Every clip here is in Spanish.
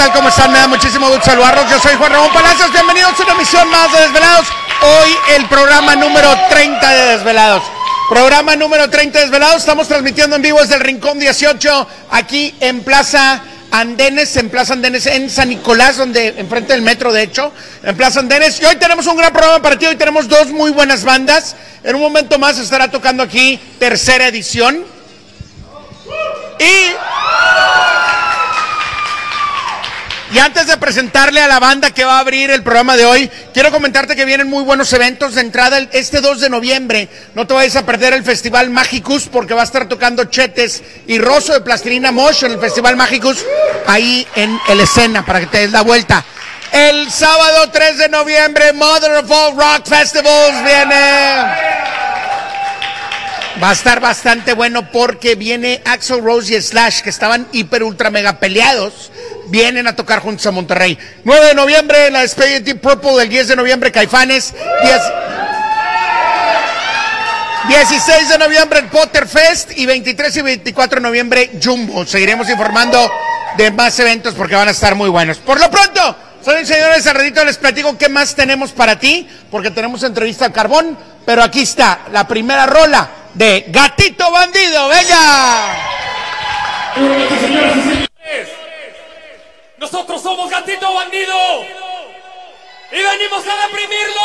tal? ¿Cómo están? Me da muchísimo gusto saludarlos. Yo soy Juan Ramón Palacios. Bienvenidos a una emisión más de Desvelados. Hoy el programa número 30 de Desvelados. Programa número 30 de Desvelados. Estamos transmitiendo en vivo desde el Rincón 18, aquí en Plaza Andenes, en San Nicolás, donde enfrente del metro, de hecho, en Plaza Andenes. Y hoy tenemos un gran programa para ti. Hoy tenemos dos muy buenas bandas. En un momento más estará tocando aquí tercera edición. Y antes de presentarle a la banda que va a abrir el programa de hoy, quiero comentarte que vienen muy buenos eventos de entrada este 2 de noviembre. No te vayas a perder el Festival Magicus, porque va a estar tocando Chetes y Rosso de Plastilina Mosh en el Festival Magicus, ahí en el escena, para que te des la vuelta. El sábado 3 de noviembre, Mother of All Rock Festivals viene. Va a estar bastante bueno porque viene Axl Rose y Slash, que estaban hiper ultra mega peleados, vienen a tocar juntos a Monterrey. 9 de noviembre, la despedida de Deep Purple. El 10 de noviembre, Caifanes. 16 de noviembre, el Potterfest. Y 23 y 24 de noviembre, Jumbo. Seguiremos informando de más eventos porque van a estar muy buenos. Por lo pronto, soy señores, al ratito les platico qué más tenemos para ti, porque tenemos entrevista al carbón. Pero aquí está la primera rola de Gatito Bandido. ¡Venga! Señoras y señores, nosotros somos Gatito Bandido y venimos a reprimirlo.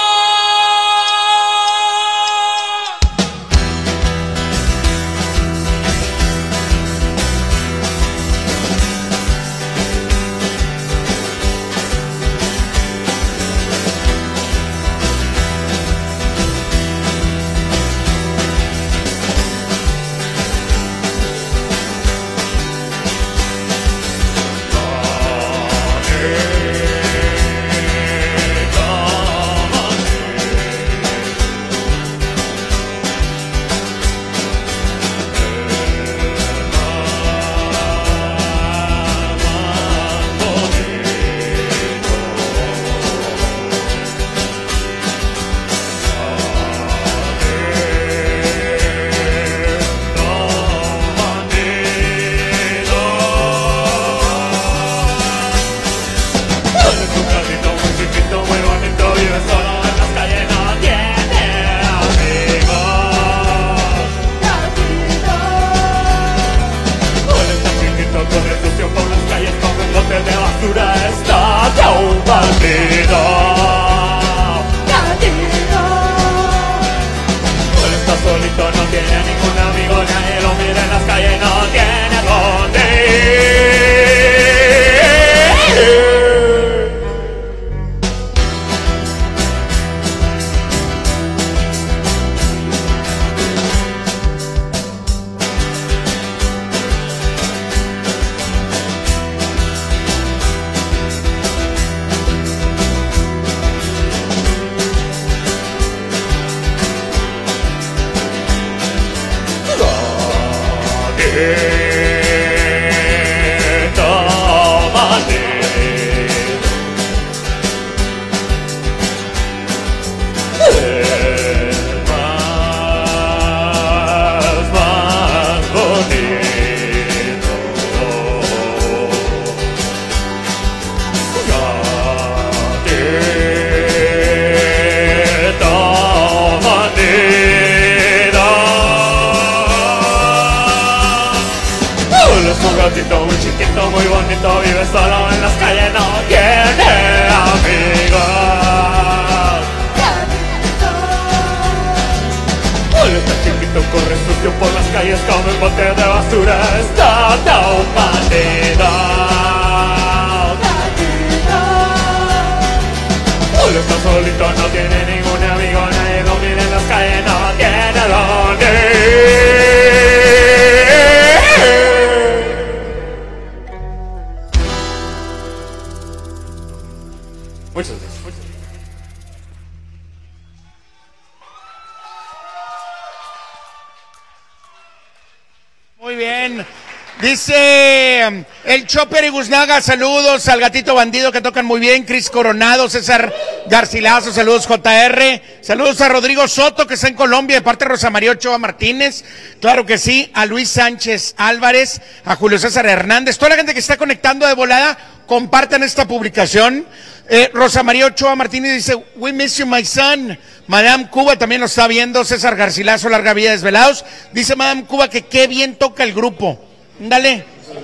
Dice el Chopper y Guznaga, saludos al Gatito Bandido que tocan muy bien, Cris Coronado, César Garcilaso, saludos JR, saludos a Rodrigo Soto que está en Colombia de parte de Rosa María Ochoa Martínez, claro que sí, a Luis Sánchez Álvarez, a Julio César Hernández, toda la gente que está conectando de volada, compartan esta publicación. Rosa María Ochoa Martínez dice, we miss you my son. Madame Cuba también lo está viendo, César Garcilaso, larga vida desvelados, dice Madame Cuba que qué bien toca el grupo. Dale.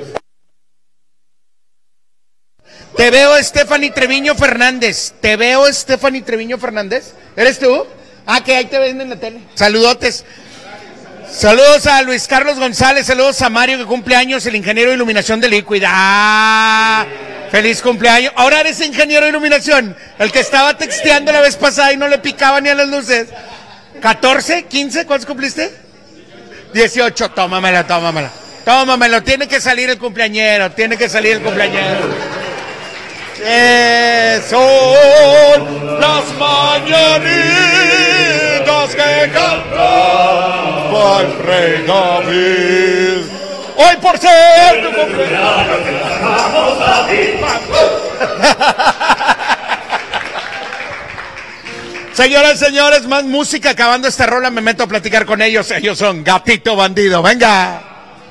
Te veo, Stephanie Treviño Fernández. ¿Te veo, Stephanie Treviño Fernández? ¿Eres tú? Ah, que ahí te ven en la tele. Saludotes. Saludos a Luis Carlos González. Saludos a Mario que cumple años, el ingeniero de iluminación de Liquid. ¡Ah! ¡Feliz cumpleaños! Ahora eres ingeniero de iluminación. El que estaba texteando la vez pasada y no le picaba ni a las luces. ¿14? ¿15? ¿Cuántos cumpliste? 18. Tómamela. Tómamelo, tiene que salir el cumpleañero, Son las mañanitas que canta el rey David. Hoy por ser tu cumpleaños. Señoras, señores, más música. Acabando esta rola me meto a platicar con ellos. Ellos son Gatito Bandido. Venga.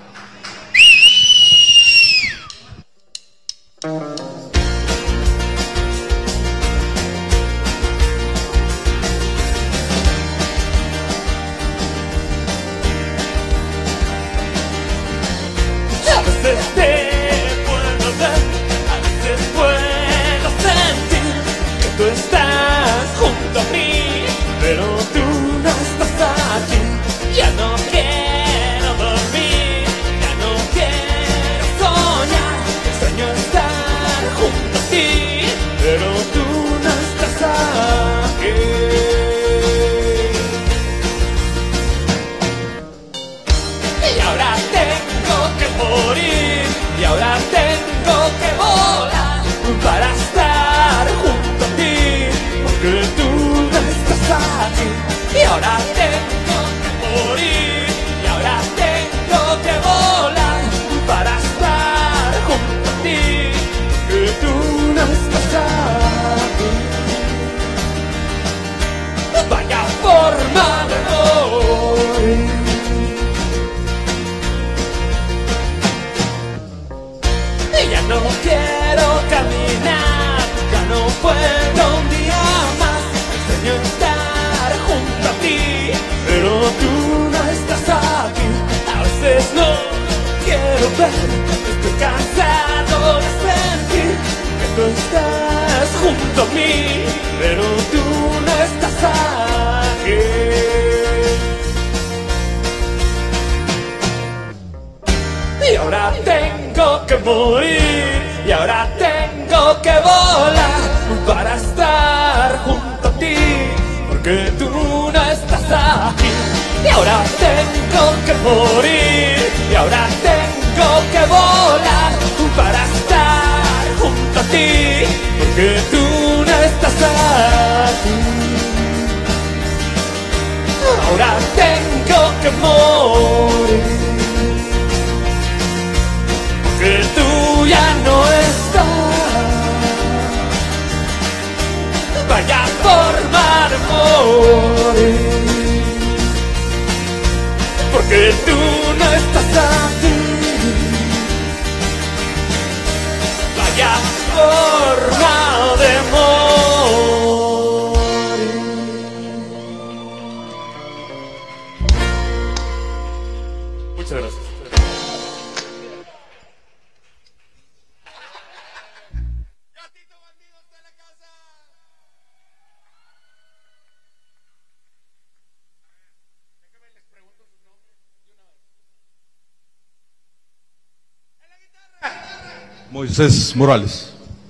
Estoy cansado de sentir que tú estás junto a mí, pero tú no estás aquí. Y ahora tengo que morir, y ahora tengo que volar para estar junto a ti, porque tú no estás aquí. Y ahora tengo que morir, y ahora tengo que volar para estar junto a ti, porque tú no estás aquí. Ahora tengo que morir, porque tú ya no estás. Vaya forma de morir, porque tú no estás aquí. Vaya forma de morir. Muchas gracias. Gatito Bandido está en la casa. Déjame les pregunto sus nombres de una vez. En la guitarra. Moisés Morales.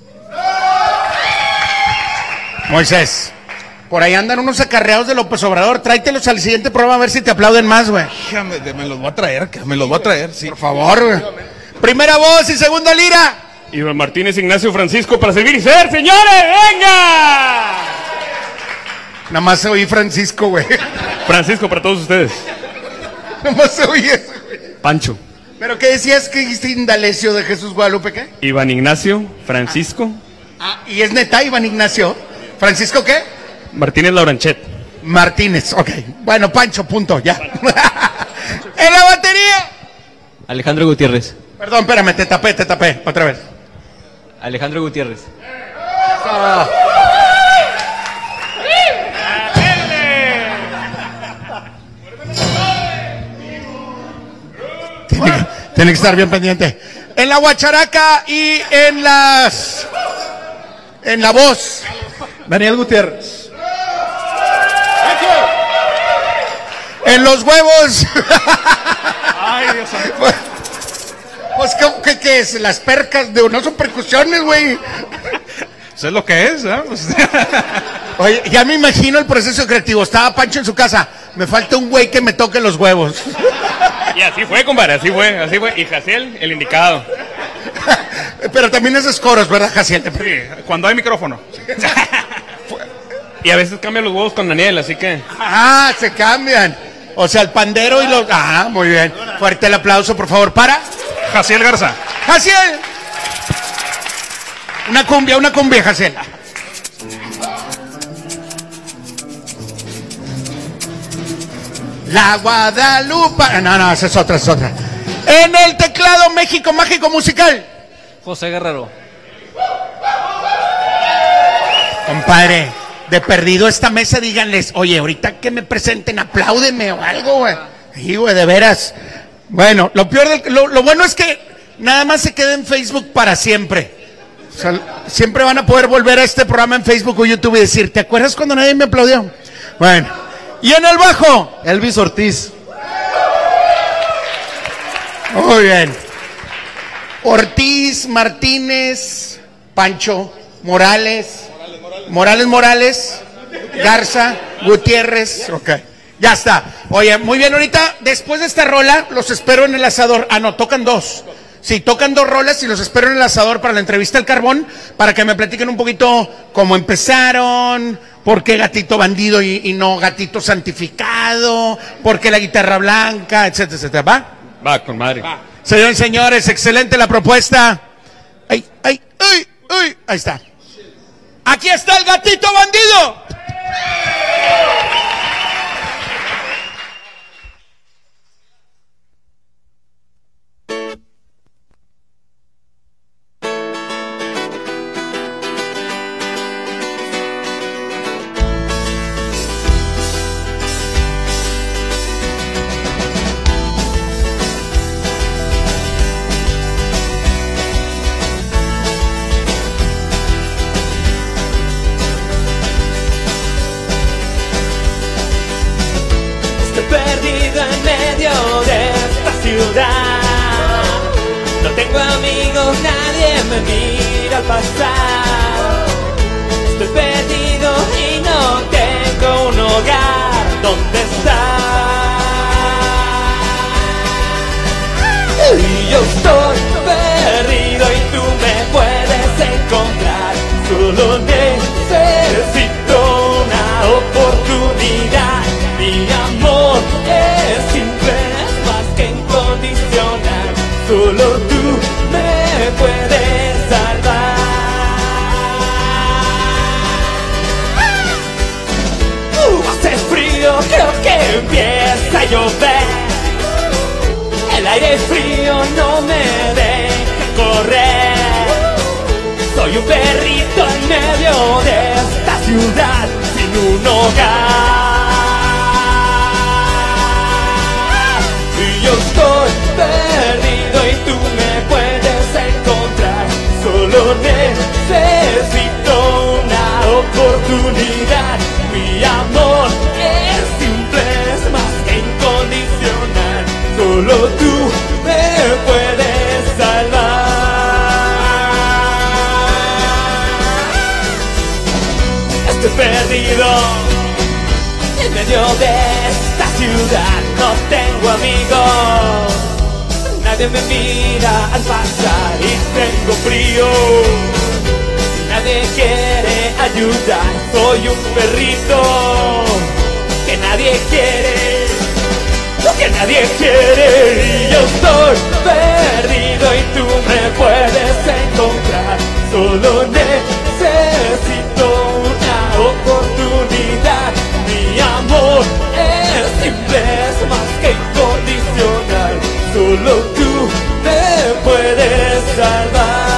Moisés, por ahí andan unos acarreados de López Obrador. Tráetelos al siguiente programa a ver si te aplauden más, güey. Me los voy a traer, sí. Por favor, güey. Primera voz y segunda lira. Iván Martínez Ignacio Francisco para servir y ser, señores, venga. Nada más oí Francisco, güey. Francisco para todos ustedes. Nada más oí eso, güey. Pancho. ¿Pero qué decías que dijiste Indalecio de Jesús Guadalupe qué? Iván Ignacio, Francisco. ¿Y es neta Iván Ignacio? ¿Francisco qué? Martínez Lauranchet. Martínez, ok. Bueno, Pancho, punto, ya. En la batería. Alejandro Gutiérrez. Perdón, espérame, te tapé, otra vez. Alejandro Gutiérrez. Tiene que estar bien pendiente. En la guacharaca y en la voz. Daniel Gutiérrez. En los huevos. Ay, Dios mío. Pues, ¿qué es? Las percas no son percusiones, güey. Eso es lo que es, ¿eh? Pues... Oye, ya me imagino el proceso creativo. Estaba Pancho en su casa. Me falta un güey que me toque los huevos. Y así fue, compadre, así fue. Y Jaciel, el indicado. Pero también haces coros, ¿verdad, Jaciel? Sí, cuando hay micrófono. Y a veces cambian los huevos con Daniel, así que... Ah, se cambian. O sea, el pandero y los... Ah, muy bien. Fuerte el aplauso, por favor. Para. Jaciel Garza. Jaciel. Una cumbia, Jaciel. La Guadalupe. No, esa es otra. En el teclado México Mágico Musical. José Guerrero. Compadre, de perdido esta mesa, díganles, oye, ahorita que me presenten, apláudeme o algo, güey. Sí, güey, de veras. Bueno, lo bueno es que nada más se queda en Facebook para siempre. O sea, siempre van a poder volver a este programa en Facebook o YouTube y decir, ¿te acuerdas cuando nadie me aplaudió? Bueno, y en el bajo, Elvis Ortiz. muy bien. Ortiz, Martínez, Pancho, Morales, Garza, Gutiérrez, ok, ya está. Oye, muy bien, ahorita, después de esta rola, los espero en el asador. Ah, no, tocan dos. Sí, tocan dos rolas y los espero en el asador para la entrevista al carbón, para que me platiquen un poquito cómo empezaron, por qué Gatito Bandido y no Gatito Santificado, por qué la guitarra blanca, etcétera, etcétera. ¿Va? Va, con madre. Señores y señores, excelente la propuesta. Ahí está. Aquí está el Gatito Bandido. Perdido en medio de esta ciudad, no tengo amigos, nadie me mira al pasar. Estoy perdido y no tengo un hogar donde estar. Y yo estoy perdido y tú me puedes encontrar. Solo necesito una oportunidad. Mi amor es simple, es más que incondicional. Solo tú me puedes salvar. Hace frío, creo que empieza a llover. El aire frío no me deja correr. Soy un perrito en medio de esta ciudad sin un hogar. Yo estoy perdido y tú me puedes encontrar. Solo necesito una oportunidad. Mi amor es simple, es más que incondicional. Solo tú me puedes salvar. Estoy perdido en medio de esta ciudad, no tengo amigos, nadie me mira al pasar y tengo frío, nadie quiere ayudar, soy un perrito que nadie quiere, y yo estoy puedes salvar.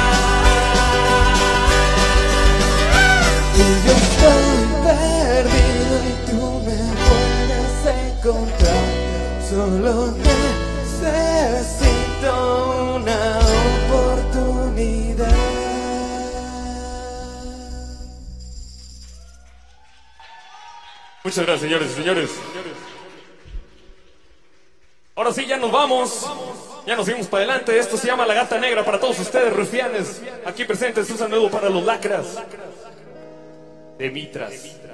Y yo estoy perdido y tú me puedes encontrar. Solo necesito una oportunidad. Muchas gracias, señores y señores. Ahora sí, ya nos vamos. Ya nos fuimos para adelante. Esto se llama La Gata Negra para todos ustedes, rufianes. Aquí presentes un saludo para los lacras de Mitras.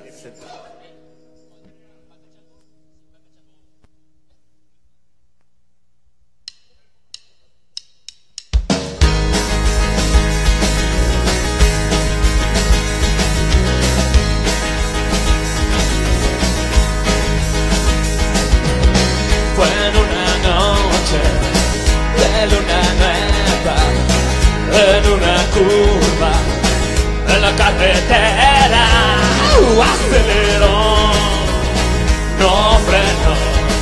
Fue en una noche de luna nueva, en una curva, en la carretera, aceleró, no frenó,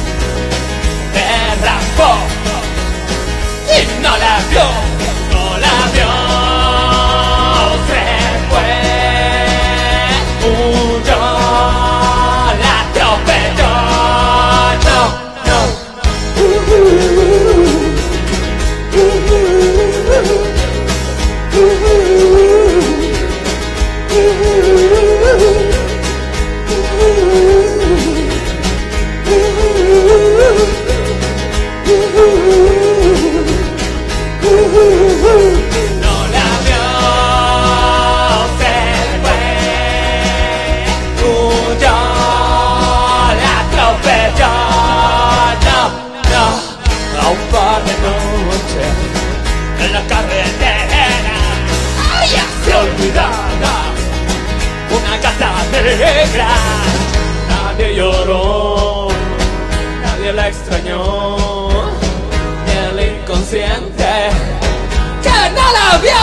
derrapó y no la vio, no la vio, se fue, huyó, la atropelló, no. No la vio, se fue, huyó, la atropelló, no. A un par de noches en la carretera, ya se olvidaba una gata negra. Nadie lloró, nadie la extrañó, ni el inconsciente que no la vio,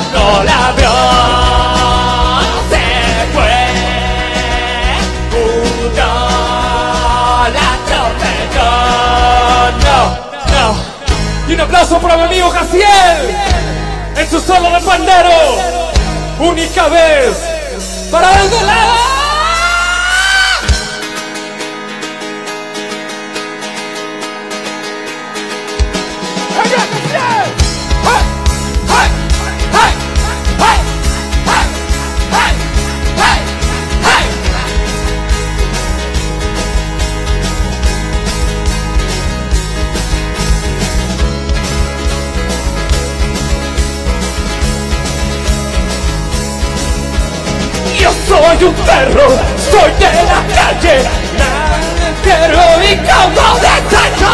se fue, huyó, la atropelló, no. Y un aplauso para mi amigo Jaciel en su solo de pandero, única vez para el de lado. Yo soy un perro, soy de la calle, pero y como de tacho.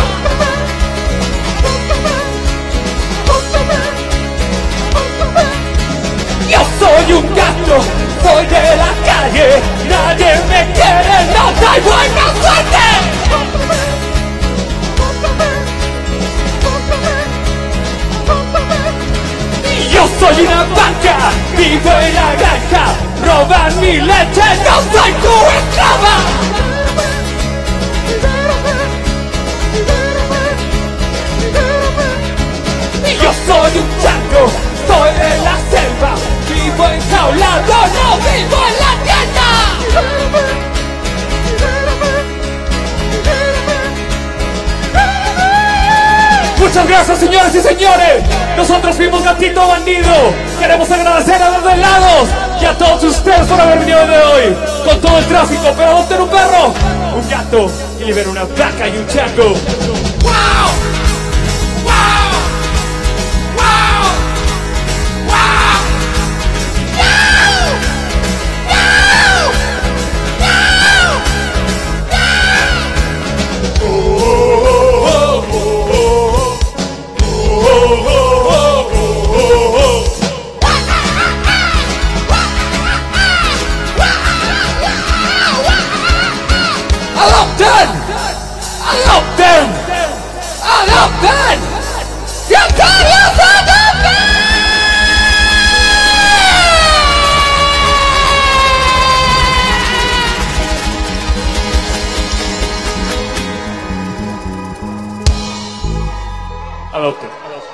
Yo soy un gato, soy de la calle, nadie me quiere, no doy buena suerte. Yo soy una vaca, vivo en la granja, roban mi leche, no soy tu esclava. Yo soy un chango, soy de la selva, vivo enjaulado, no vivo en la tienda. Muchas gracias, señoras y señores. Nosotros fuimos Gatito Bandido. Queremos agradecer a los de lados y a todos ustedes por haber venido de hoy con todo el tráfico. Pero adopten un perro, un gato y liberen una vaca y un chango. ¡Wow! ¡Wow! ¡Wow! ¡Wow! ¡Adopten! ¡Sietarios adopten! Adopten.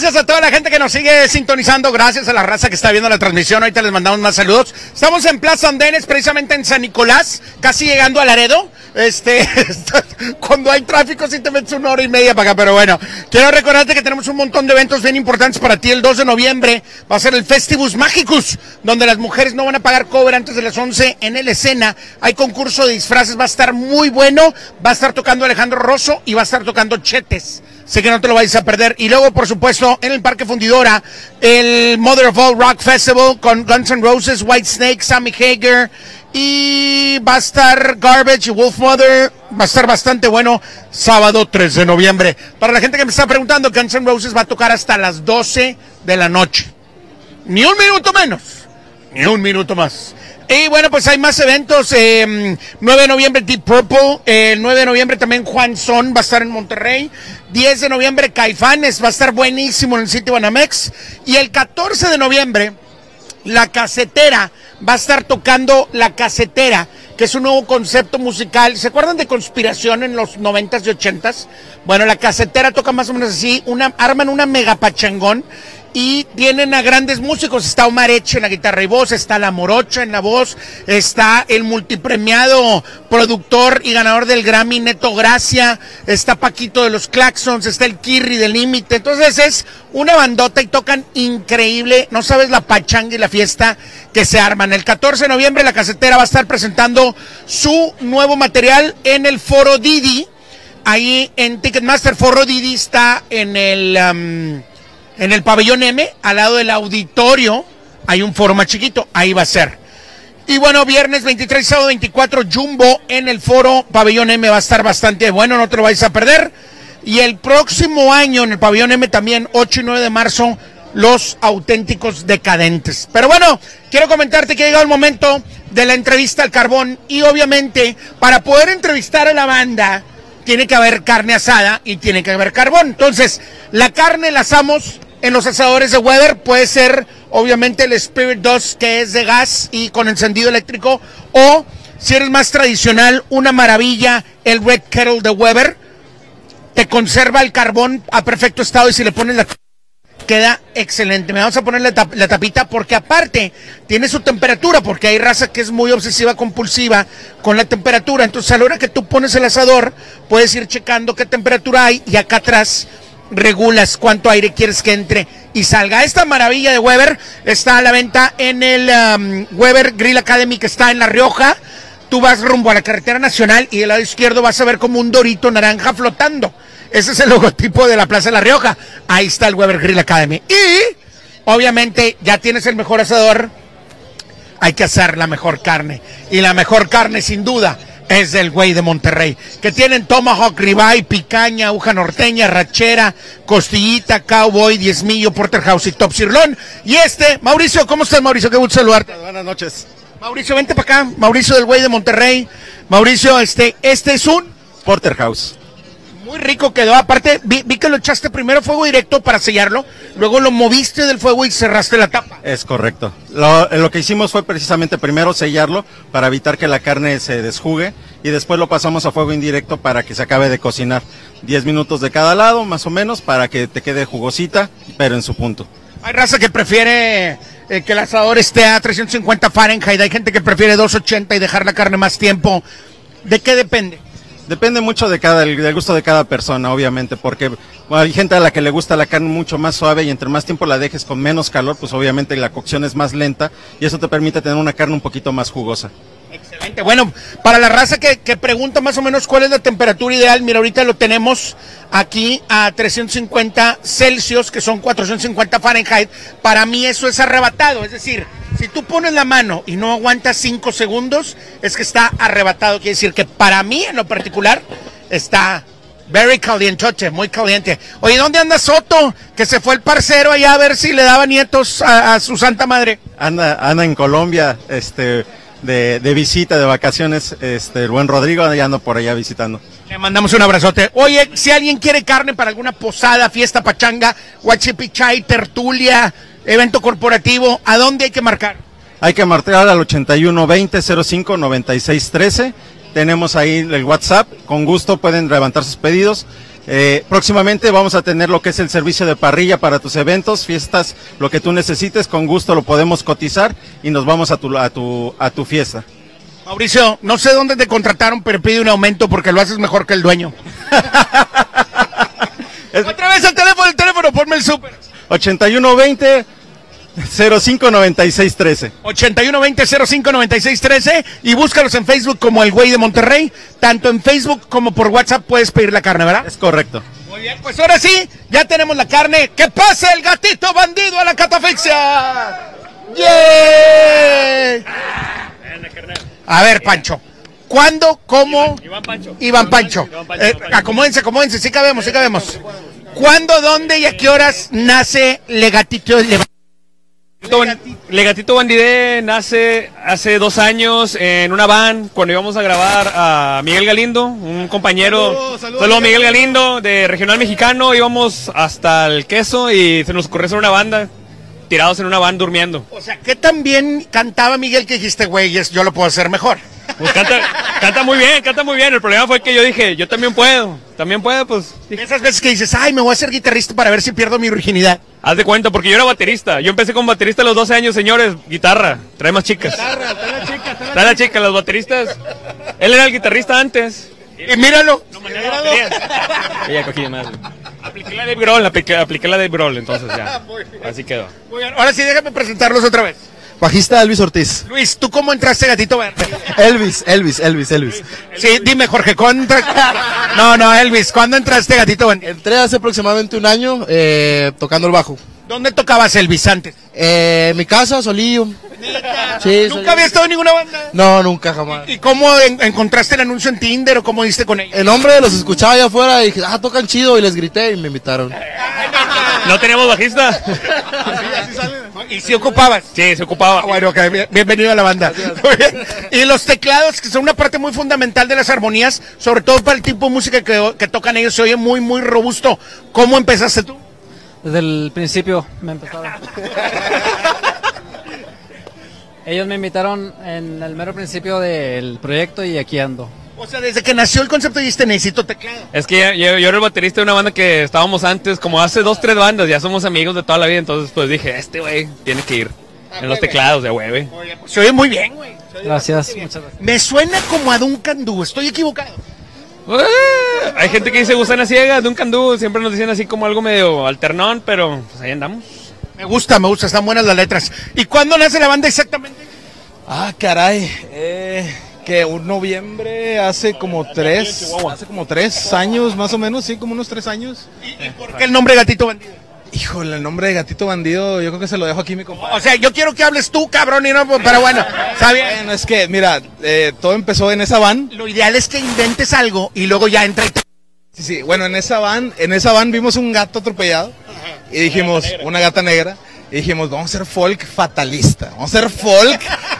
Gracias a toda la gente que nos sigue sintonizando, gracias a la raza que está viendo la transmisión, ahorita les mandamos más saludos. Estamos en Plaza Andenes, precisamente en San Nicolás, casi llegando a Laredo. Cuando hay tráfico sí te metes 1 hora y media para acá, pero bueno, quiero recordarte que tenemos un montón de eventos bien importantes para ti. El 2 de noviembre va a ser el Festivus Magicus, donde las mujeres no van a pagar cover antes de las 11 en el escena. Hay concurso de disfraces, va a estar muy bueno, va a estar tocando Alejandro Rosso y va a estar tocando Chetes. Sé que no te lo vais a perder. Y luego, por supuesto, en el Parque Fundidora, el Mother of All Rock Festival con Guns N' Roses, Whitesnake, Sammy Hagar. Y va a estar Garbage y Wolfmother. Va a estar bastante bueno. Sábado 3 de noviembre. Para la gente que me está preguntando, Guns N' Roses va a tocar hasta las 12 de la noche. Ni un minuto menos. Ni un minuto más. Y bueno, pues hay más eventos. 9 de noviembre Deep Purple. El 9 de noviembre también Juan Son va a estar en Monterrey. 10 de noviembre Caifanes va a estar buenísimo en el sitio Banamex. Y el 14 de noviembre La Casetera va a estar tocando La Casetera, que es un nuevo concepto musical. ¿Se acuerdan de Conspiración en los 90s y 80s? Bueno, La Casetera toca más o menos así, arman una mega pachangón y tienen a grandes músicos. Está Omar Eche en la guitarra y voz, está La Morocha en la voz, está el multipremiado productor y ganador del Grammy Neto Gracia, está Paquito de los Claxons, está el Kirri del Límite. Entonces es una bandota y tocan increíble. No sabes la pachanga y la fiesta que se arman. El 14 de noviembre La Casetera va a estar presentando su nuevo material en el Foro Didi. Ahí en Ticketmaster. Foro Didi está en el Pabellón M, al lado del auditorio. Hay un foro más chiquito, ahí va a ser. Y bueno, viernes 23 y sábado 24, Jumbo en el foro Pabellón M va a estar bastante bueno, no te lo vais a perder. Y el próximo año en el Pabellón M también, 8 y 9 de marzo, Los Auténticos Decadentes. Pero bueno, quiero comentarte que ha llegado el momento de la entrevista al carbón. Y obviamente, para poder entrevistar a la banda, tiene que haber carne asada y tiene que haber carbón. Entonces, la carne la asamos en los asadores de Weber. Puede ser, obviamente, el Spirit 2, que es de gas y con encendido eléctrico. O, si eres más tradicional, una maravilla, el Red Kettle de Weber. Te conserva el carbón a perfecto estado y si le pones la... queda excelente. Me vamos a poner la tapita porque aparte tiene su temperatura, porque hay raza que es muy obsesiva, compulsiva con la temperatura. Entonces a la hora que tú pones el asador, puedes ir checando qué temperatura hay y acá atrás regulas cuánto aire quieres que entre y salga. Esta maravilla de Weber está a la venta en el Weber Grill Academy, que está en La Rioja. Tú vas rumbo a la carretera nacional y del lado izquierdo vas a ver como un dorito naranja flotando. Ese es el logotipo de la Plaza de La Rioja. Ahí está el Weber Grill Academy. Y, obviamente, ya tienes el mejor asador. Hay que hacer la mejor carne. Y la mejor carne, sin duda, es del güey de Monterrey. Que tienen tomahawk, ribeye, picaña, aguja norteña, rachera, costillita, cowboy, diezmillo, porterhouse y top sirloin. Y Mauricio, ¿cómo estás, Mauricio? Qué gusto saludarte. Buenas noches. Mauricio, vente para acá. Mauricio del güey de Monterrey. Mauricio, este es un... Porterhouse. Muy rico quedó, aparte vi que lo echaste primero fuego directo para sellarlo, luego lo moviste del fuego y cerraste la tapa. Es correcto. Lo que hicimos fue precisamente primero sellarlo para evitar que la carne se desjugue y después lo pasamos a fuego indirecto para que se acabe de cocinar. 10 minutos de cada lado, más o menos, para que te quede jugosita, pero en su punto. Hay raza que prefiere que el asador esté a 350 Fahrenheit, hay gente que prefiere 280 y dejar la carne más tiempo. ¿De qué depende? Depende mucho del gusto de cada persona, obviamente, porque hay gente a la que le gusta la carne mucho más suave y entre más tiempo la dejes con menos calor, pues obviamente la cocción es más lenta y eso te permite tener una carne un poquito más jugosa. Excelente. Bueno, para la raza que pregunta más o menos cuál es la temperatura ideal, mira, ahorita lo tenemos aquí a 350 Celsius, que son 450 Fahrenheit. Para mí eso es arrebatado, es decir, si tú pones la mano y no aguantas 5 segundos, es que está arrebatado. Quiere decir que para mí, en lo particular, está very calientote, muy caliente. Oye, ¿dónde anda Soto? Que se fue el parcero allá a ver si le daba nietos a su santa madre. Anda en Colombia, de visita, de vacaciones, el buen Rodrigo ya anda por allá visitando. Le mandamos un abrazote. Oye, si alguien quiere carne para alguna posada, fiesta, pachanga, huachipichay, tertulia, evento corporativo, ¿a dónde hay que marcar? Hay que marcar al 8120-05-9613. Tenemos ahí el WhatsApp, con gusto pueden levantar sus pedidos. Próximamente vamos a tener lo que es el servicio de parrilla para tus eventos, fiestas, lo que tú necesites, con gusto lo podemos cotizar y nos vamos a tu fiesta. Mauricio, no sé dónde te contrataron, pero pide un aumento porque lo haces mejor que el dueño. Otra vez el teléfono, ponme el súper. 8120 059613. 8120-059613 y búscalos en Facebook como El Güey de Monterrey. Tanto en Facebook como por WhatsApp puedes pedir la carne, ¿verdad? Es correcto. Muy bien, pues ahora sí, ya tenemos la carne. ¡Que pase el gatito bandido a la catafixia! ¡Yeah! A ver, Pancho. ¿Cuándo, cómo? Iván Pancho. Acomódense, sí cabemos. ¿Cuándo, dónde y a qué horas nace Legatito? Legatito Bandidé nace hace 2 años en una van cuando íbamos a grabar a Miguel Galindo, un compañero. Saludos Miguel Galindo de Regional Mexicano. Íbamos hasta el Queso y se nos ocurrió hacer una banda, tirados en una van durmiendo. O sea, ¿qué tan bien cantaba Miguel que dijiste, güey, yo lo puedo hacer mejor? Pues canta muy bien. El problema fue que yo dije, yo también puedo, pues. Dije, Esas veces que dices, ay, me voy a hacer guitarrista para ver si pierdo mi virginidad. haz de cuenta, porque yo era baterista. Yo empecé como baterista a los 12 años, señores. Guitarra, trae más chicas. Trae la chica, los bateristas. Él era el guitarrista antes. Y míralo. Ella cogí más. Apliqué la de Grohl, entonces ya. Así quedó. Muy bien, ahora sí, déjame presentarlos otra vez. Bajista Elvis Ortiz. Luis, ¿tú cómo entraste, Gatito Verde? Elvis. Sí, dime, Jorge, ¿cuándo No, Elvis, ¿cuándo entraste, Gatito Verde? Entré hace aproximadamente un año tocando el bajo. ¿Dónde tocabas, Elvis, antes? En mi casa, solillo. Sí, ¿Nunca habías estado en ninguna banda? No, nunca, jamás. ¿Y cómo encontraste el anuncio en Tinder o cómo diste con ellos? El hombre los escuchaba allá afuera y dije, tocan chido, y les grité y me invitaron. ¿No teníamos bajista? ¿Y si ocupabas? Sí, se ocupaba. Bueno, okay, bienvenido a la banda. Muy bien. Y los teclados, que son una parte muy fundamental de las armonías, sobre todo para el tipo de música que tocan ellos, se oye muy, muy robusto. ¿Cómo empezaste tú? Desde el principio me empezaron. Ellos me invitaron en el mero principio del proyecto y aquí ando. O sea, desde que nació el concepto dijiste, necesito teclado. Es que yo era el baterista de una banda que estábamos antes, como hace 2-3 bandas, ya somos amigos de toda la vida, entonces pues dije, este güey tiene que ir en los teclados de hueve. Se oye muy bien, güey. Gracias, muchas gracias. Me suena como a Duncan Du, estoy equivocado. Hay gente que dice gusana ciega, Duncan Du, siempre nos dicen así como algo medio alternón, pero pues ahí andamos. Me gusta, están buenas las letras. ¿Y cuándo nace la banda exactamente? Caray, que un noviembre hace como 3 años más o menos, sí, como unos 3 años. ¿Y por qué el nombre Gatito Bandido? Híjole, el nombre de Gatito Bandido, yo creo que se lo dejo aquí a mi compadre. O sea, yo quiero que hables tú, cabrón, y no, pero bueno, está bien. Bueno, es que, mira, todo empezó en esa van. Lo ideal es que inventes algo y luego ya entra y Sí, bueno, en esa van vimos un gato atropellado y dijimos, una gata negra, y dijimos, vamos a ser folk fatalista, vamos a ser folk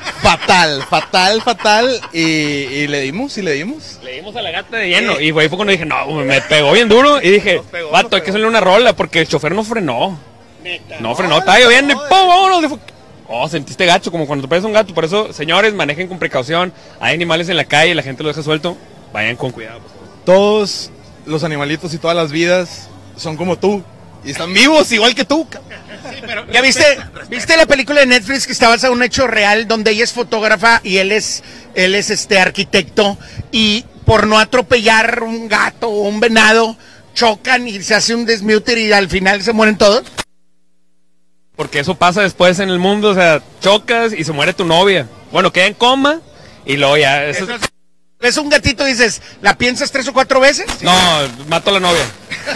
fatal, y le dimos. Le dimos a la gata de lleno, y güey fue cuando dije, no, me pegó bien duro, y dije, vato, hay que hacerle una rola, porque el chofer no frenó. No frenó, estaba lloviendo, y ¡pum! Vámonos. Sentiste gacho, como cuando te pegas un gato. Por eso, señores, manejen con precaución. Hay animales en la calle, la gente lo deja suelto, vayan con cuidado, por favor. Todos los animalitos y todas las vidas son como tú, y están vivos igual que tú. Sí, pero ¿ya viste la película de Netflix que está basada en un hecho real donde ella es fotógrafa y él es arquitecto, y por no atropellar un gato o un venado chocan y se hace un desmuter y al final se mueren todos? Porque eso pasa después en el mundo, o sea, chocas y se muere tu novia. Bueno, queda en coma y luego ya... ¿Ves un gatito y dices, la piensas 3 o 4 veces? No, mato a la novia.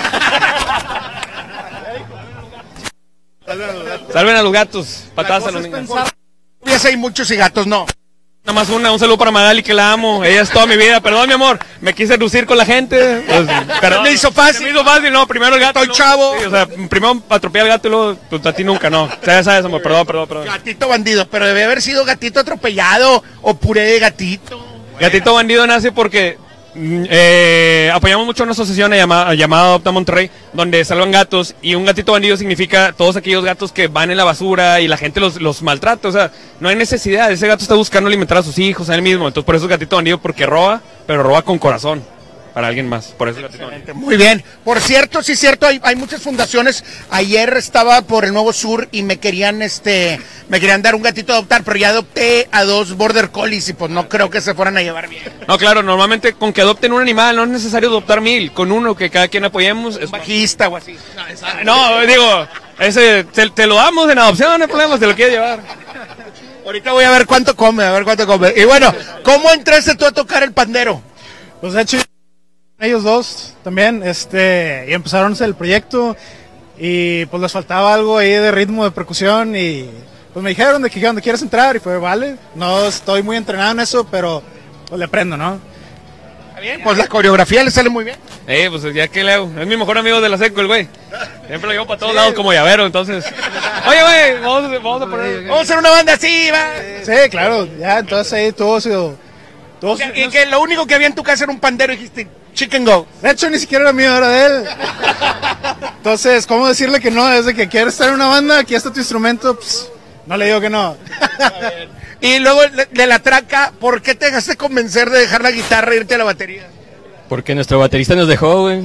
Salven a los gatos, patadas a los niños. Hay muchos y gatos no. Nada más un saludo para Magali, que la amo. Ella es toda mi vida. Perdón, mi amor, me quise lucir con la gente. Pues, perdón. Me hizo fácil. No, primero el gato. Estoy chavo. Sí, o sea, primero atropellé al gato y luego pues, a ti nunca, no. Ya sabes, amor, perdón. Gatito bandido, pero debe haber sido gatito atropellado o puré de gatito. Gatito bandido nace porque apoyamos mucho una asociación llamada Adopta Monterrey, donde salvan gatos, y un gatito bandido significa todos aquellos gatos que van en la basura y la gente los maltrata. O sea, no hay necesidad, ese gato está buscando alimentar a sus hijos, a él mismo. Entonces por eso es gatito bandido, porque roba, pero roba con corazón. para alguien más. Por eso Gatito Bandido. Muy bien. Por cierto, sí es cierto, hay muchas fundaciones. Ayer estaba por el Nuevo Sur y me querían dar un gatito a adoptar, pero ya adopté a 2 Border Collies y pues no creo que se fueran a llevar bien. No, claro, normalmente con que adopten un animal no es necesario adoptar 1000, con uno que cada quien apoyemos. Es bajista o así. No, digo, ese te lo damos en adopción, no hay problema, te lo quieres llevar. Ahorita voy a ver cuánto come, Y bueno, ¿cómo entraste tú a tocar el pandero? Pues de hecho, ellos dos también, y empezaron el proyecto y pues les faltaba algo ahí de ritmo, de percusión y pues me dijeron de que ¿dónde quieres entrar? Y fue, vale, no estoy muy entrenado en eso, pero pues le aprendo, ¿no? Está bien, pues la coreografía le sale muy bien. Pues ya que le hago, es mi mejor amigo de la seco el güey. Siempre lo llevo para todos lados como llavero, entonces. Oye, güey, vamos a poner. Vamos a hacer una banda así, va. Sí, claro, ya, entonces ahí todo. Y que lo único que había en tu casa era un pandero y dijiste, chicken go. De hecho, ni siquiera era mío, era de él. Entonces, ¿cómo decirle que no? Desde que quieres estar en una banda, aquí está tu instrumento, pues, no le digo que no. Y luego de la traca, ¿por qué te dejaste convencer de dejar la guitarra e irte a la batería? Porque nuestro baterista nos dejó, güey.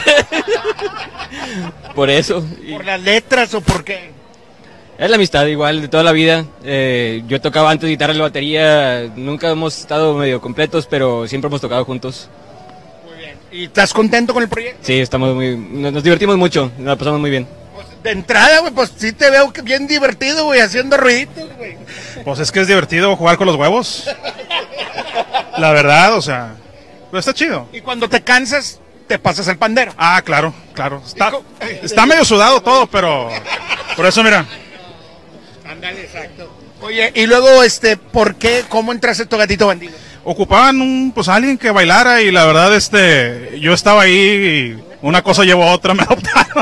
Por eso. ¿Por las letras o por qué? Es la amistad igual de toda la vida. Yo tocaba antes guitarra y la batería. Nunca hemos estado medio completos, pero siempre hemos tocado juntos. Muy bien. ¿Y estás contento con el proyecto? Sí, nos divertimos mucho, nos la pasamos muy bien. Pues de entrada, güey, pues sí te veo bien divertido, güey, haciendo ruiditos, güey. Pues es que es divertido jugar con los huevos. La verdad, o sea, pero está chido. Y cuando te cansas, te pasas el pandero. Ah, claro. Está medio sudado todo, pero por eso mira. Ándale, exacto. Oye, y luego, ¿por qué? ¿Cómo entraste tu Gatito Bandido? Ocupaban alguien que bailara y la verdad, yo estaba ahí y una cosa llevó a otra, me adoptaron.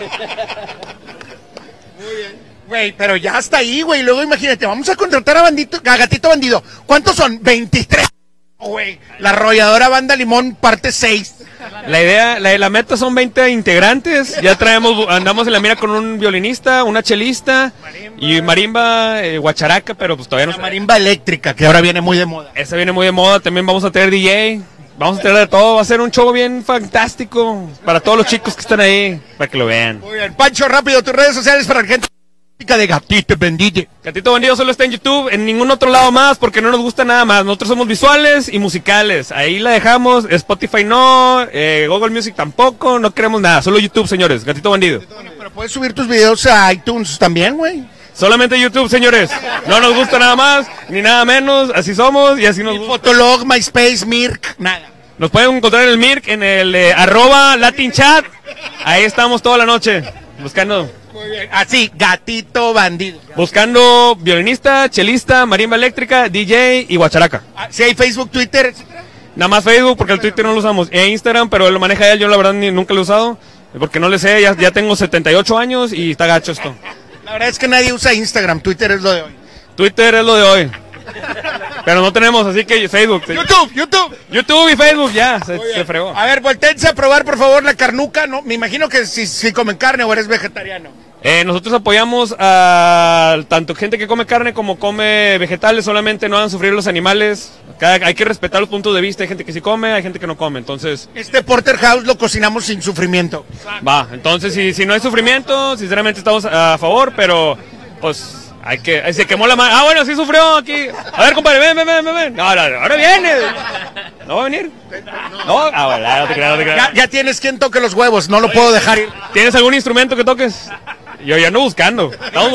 Muy bien. Güey, pero ya está ahí, güey. Luego imagínate, vamos a contratar a Gatito Bandido. ¿Cuántos son? 23. Güey, la arrolladora Banda Limón parte 6. La idea, la meta son 20 integrantes. Ya andamos en la mira con un violinista, una chelista y marimba, guacharaca, pero pues todavía no. La marimba eléctrica, que ahora viene muy de moda. Esa viene muy de moda. También vamos a tener DJ. Vamos a tener de todo. Va a ser un show bien fantástico para todos los chicos que están ahí, para que lo vean. Muy bien, Pancho, rápido, tus redes sociales para la gente de Gatito Bandido. Gatito Bandido solo está en YouTube, en ningún otro lado más, porque no nos gusta nada más. Nosotros somos visuales y musicales. Ahí la dejamos. Spotify no, Google Music tampoco, no queremos nada. Solo YouTube, señores. Gatito Bandido. Pero puedes subir tus videos a iTunes también, güey. Solamente YouTube, señores. No nos gusta nada más, ni nada menos. Así somos y así nos gusta. Fotolog, MySpace, Mirk, nada. Nos pueden encontrar en el Mirk, en el @LatinChat. Ahí estamos toda la noche, buscando. Muy bien. Así, Gatito Bandido. Buscando violinista, chelista, marimba eléctrica, DJ y guacharaca. Si hay Facebook, Twitter, etcétera. Nada más Facebook, porque el Twitter no lo usamos. E Instagram, pero él lo maneja él, yo la verdad nunca lo he usado. Porque no le sé, ya tengo 78 años y está gacho esto. La verdad es que nadie usa Instagram, Twitter es lo de hoy. Twitter es lo de hoy. Pero no tenemos, así que Facebook. YouTube y Facebook, ya, se fregó. A ver, voltéense a probar, por favor, la carnuca. No, me imagino que si comen carne o eres vegetariano. Nosotros apoyamos a tanto gente que come carne como come vegetales, solamente no hagan sufrir los animales. Hay que respetar los puntos de vista, hay gente que sí come, hay gente que no come, entonces... Porterhouse lo cocinamos sin sufrimiento. Va, entonces si no hay sufrimiento, sinceramente estamos a favor, pero pues... se quemó la mano. Ah, bueno, sí sufrió aquí. A ver, compadre, ven. No, ahora viene. ¿No va a venir? No, bueno, no te creas. Ya tienes quien toque los huevos, no lo puedo dejar ir. ¿Tienes algún instrumento que toques? Yo ya ando buscando.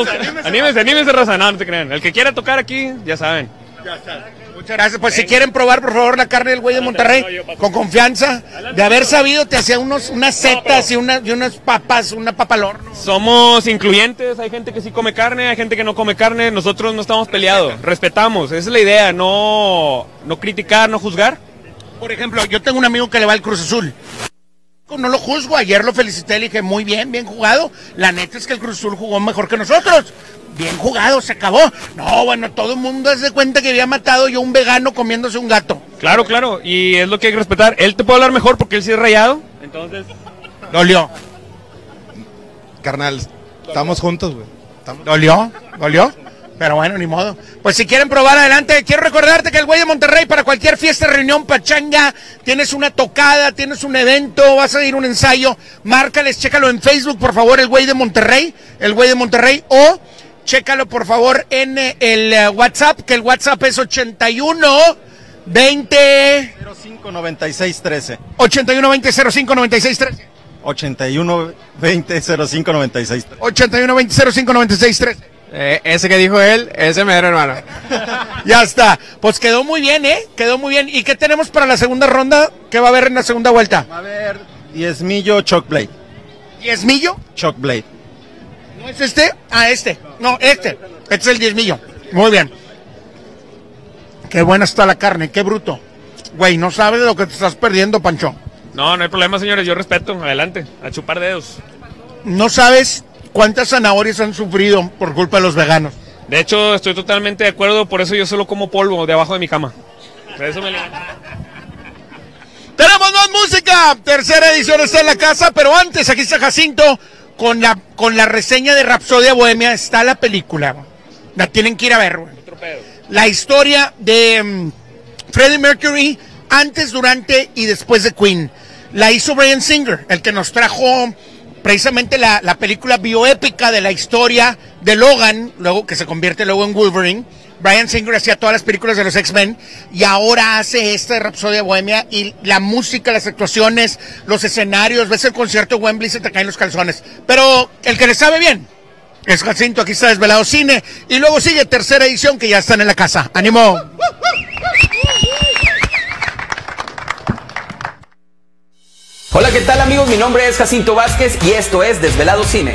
Anímense, raza. No te crean. El que quiera tocar aquí, ya saben. Ya está. Muchas gracias. Pues si quieren probar, por favor, la carne del güey de Monterrey, con confianza, de haber sabido, te hacía unas setas y unas papas, una papa al horno. Somos incluyentes, hay gente que sí come carne, hay gente que no come carne, nosotros no estamos peleados, respetamos, esa es la idea, no criticar, no juzgar. Por ejemplo, yo tengo un amigo que le va al Cruz Azul. No lo juzgo, ayer lo felicité, le dije, muy bien jugado. La neta es que el Cruz Azul jugó mejor que nosotros. Bien jugado, se acabó. No, bueno, todo el mundo se cuenta que había matado yo un vegano comiéndose un gato. Claro, y es lo que hay que respetar. Él te puede hablar mejor porque él sí es rayado, entonces... Dolió. Carnal, estamos juntos, güey. ¿Dolió? Pero bueno, ni modo. Pues si quieren probar, adelante. Quiero recordarte que el güey de Monterrey, para cualquier fiesta, reunión, pachanga, tienes una tocada, tienes un evento, vas a ir a un ensayo, márcales, chécalo en Facebook, por favor, el güey de Monterrey, o chécalo, por favor, en el WhatsApp, que el WhatsApp es 81 20 05 96 13. 81 20 05 96 13. 81 20 05 96 13. 81 20 05 96 13. Ese que dijo él, ese mero, hermano. Ya está. Pues quedó muy bien, quedó muy bien. ¿Y qué tenemos para la segunda ronda? ¿Qué va a haber en la segunda vuelta? Va a haber diezmillo Shockblade. ¿Diezmillo? Shockblade. ¿No es este? Ah, este. No, este. Este es el diezmillo. Muy bien. Qué buena está la carne, qué bruto. Güey, no sabes de lo que te estás perdiendo, Pancho. No hay problema, señores, yo respeto. Adelante, a chupar dedos. No sabes cuántas zanahorias han sufrido por culpa de los veganos. De hecho, estoy totalmente de acuerdo, por eso yo solo como polvo debajo de mi cama. Por eso me levanto. Tenemos más música. Tercera edición está en la casa, pero antes, aquí está Jacinto con la reseña de Rapsodia Bohemia. Está la película. La tienen que ir a ver, güey. La historia de Freddie Mercury antes, durante y después de Queen. La hizo Bryan Singer, el que nos trajo precisamente la película bioépica de la historia de Logan, luego que se convierte luego en Wolverine. Bryan Singer hacía todas las películas de los X-Men y ahora hace esta de Rapsodia Bohemia, y la música, las actuaciones, los escenarios, ves el concierto de Wembley, se te caen los calzones. Pero el que le sabe bien es Jacinto, aquí está Desvelado Cine, y luego sigue tercera edición que ya están en la casa. ¡Ánimo! Hola, ¿qué tal, amigos? Mi nombre es Jacinto Vázquez y esto es Desvelado Cine.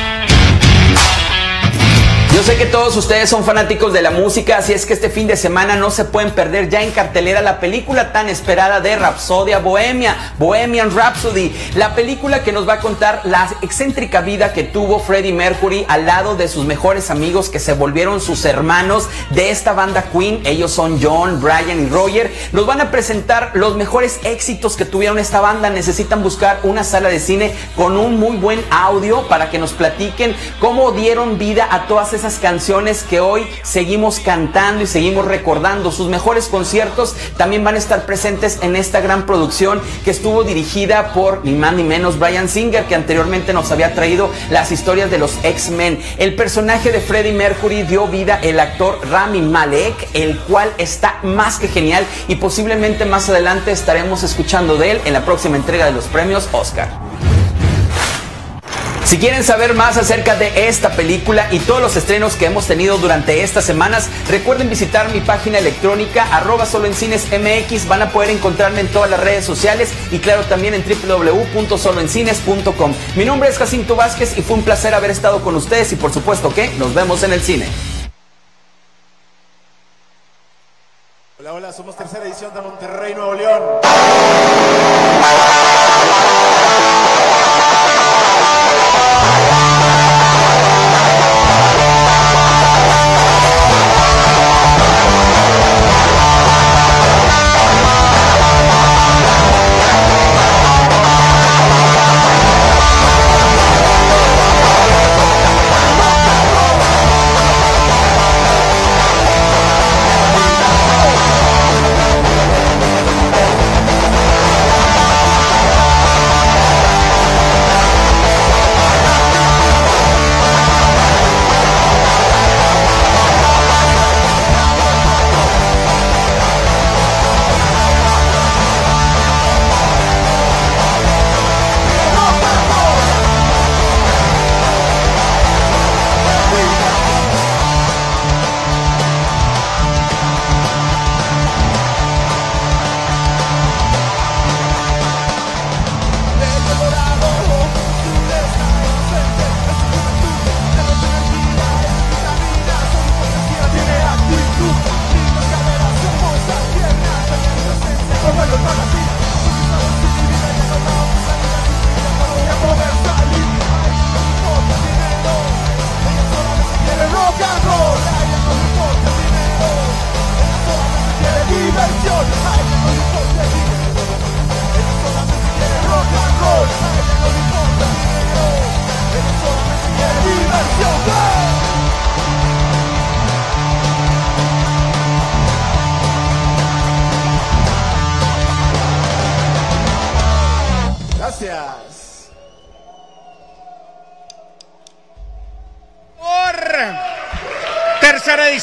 Yo sé que todos ustedes son fanáticos de la música, así es que este fin de semana no se pueden perder ya en cartelera la película tan esperada de Rapsodia Bohemia, Bohemian Rhapsody, la película que nos va a contar la excéntrica vida que tuvo Freddie Mercury al lado de sus mejores amigos que se volvieron sus hermanos de esta banda Queen. Ellos son John, Brian y Roger. Nos van a presentar los mejores éxitos que tuvieron esta banda. Necesitan buscar una sala de cine con un muy buen audio para que nos platiquen cómo dieron vida a todas esas canciones que hoy seguimos cantando y seguimos recordando. Sus mejores conciertos también van a estar presentes en esta gran producción que estuvo dirigida por ni más ni menos Bryan Singer, que anteriormente nos había traído las historias de los X-Men. El personaje de Freddie Mercury dio vida el actor Rami Malek, el cual está más que genial, y posiblemente más adelante estaremos escuchando de él en la próxima entrega de los premios Oscar. Si quieren saber más acerca de esta película y todos los estrenos que hemos tenido durante estas semanas, recuerden visitar mi página electrónica @soloencinesmx. Van a poder encontrarme en todas las redes sociales y claro, también en www.soloencines.com. Mi nombre es Jacinto Vázquez y fue un placer haber estado con ustedes, y por supuesto que nos vemos en el cine. Hola, hola, somos tercera edición de Monterrey, Nuevo León.